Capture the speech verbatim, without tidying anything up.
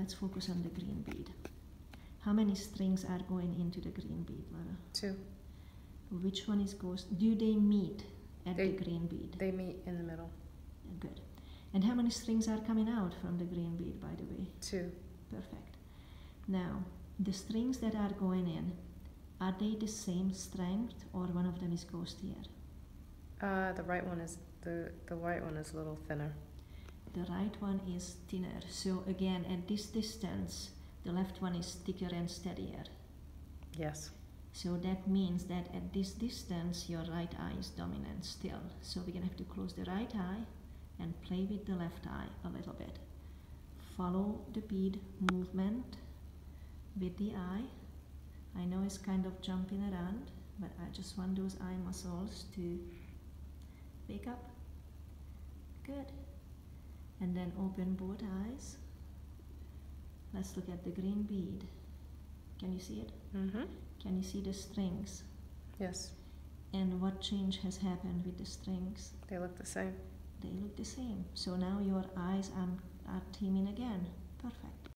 let's focus on the green bead. How many strings are going into the green bead, Lara? Two. Which one is goes? Do they meet at They, the green bead? They meet in the middle. Good. And how many strings are coming out from the green bead, by the way? Two. Perfect. Now, the strings that are going in, are they the same strength, or one of them is ghostier? Uh, the right one is the the white one is a little thinner. The right one is thinner. So again, at this distance, the left one is thicker and steadier. Yes. So that means that at this distance, your right eye is dominant still. So we're gonna have to close the right eye and play with the left eye a little bit. Follow the bead movement with the eye. I know it's kind of jumping around, but I just want those eye muscles to wake up. Good. And then open both eyes. Let's look at the green bead. Can you see it? Mm-hmm. Can you see the strings? Yes. And what change has happened with the strings? They look the same. They look the same. So now your eyes are, are teaming again. Perfect.